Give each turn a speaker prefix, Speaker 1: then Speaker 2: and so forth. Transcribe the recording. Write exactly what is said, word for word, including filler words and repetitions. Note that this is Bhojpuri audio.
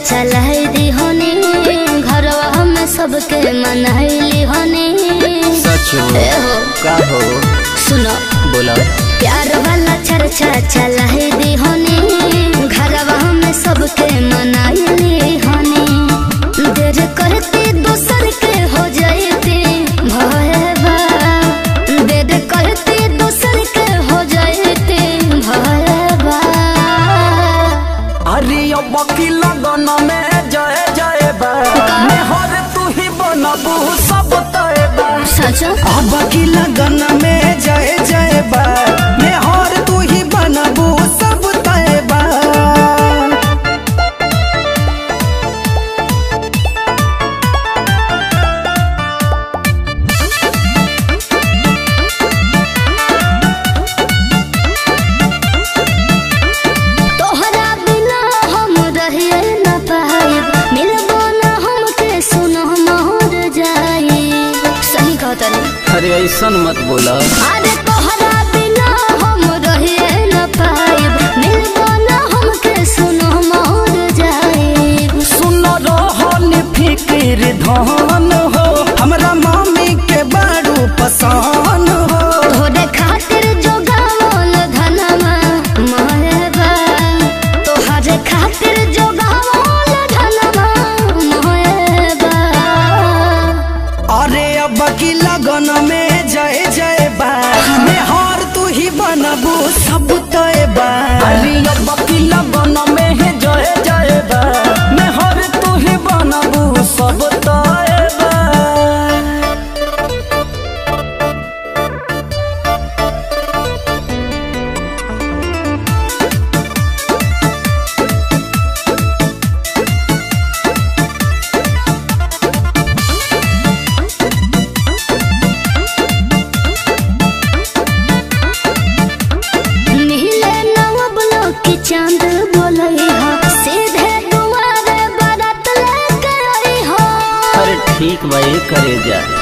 Speaker 1: चलाई दी होनी घरवा में सबके मनाइली होनी।
Speaker 2: सच हो का हो
Speaker 1: सुनो
Speaker 2: बोला
Speaker 1: प्यार वाला चर्चा चलाई दी होनी घरवा में सबके मनाइली होनी। देर करती दूसर के हो जाती भयबा, देर करती दूसर के हो जाती भयबा।
Speaker 2: अरे बकी लगन में जय जय बा हर तू ही बनबू सब तय बा।
Speaker 1: सच
Speaker 2: बकी लगन में जय जय बा हर तू ही बनबू सब तय बा। अरे ऐसा मत बोला।
Speaker 1: अरे तोहरा बिना हम रहिए न पाइब, मिलबो न हमके सुनो मोर जाइब।
Speaker 2: सुनो रोहन फिक्र धन हो हमरा मामी के बारू पसान हो।
Speaker 1: तोरे खातिर जो गावल धनमा मोहबा, तोहरे खातिर जो गावल धनमा मोहबा।
Speaker 2: अरे अब की लगन में जय जय बा हर तू ही बनबू सब तय बा। अरे अब की लगन में जय जय बा हर तू ही बनबू सब तय बा।
Speaker 1: चांद बोलई हो सीधे दुआरे बारात लेके आई हो।
Speaker 2: अरे ठीक भाई करे जा।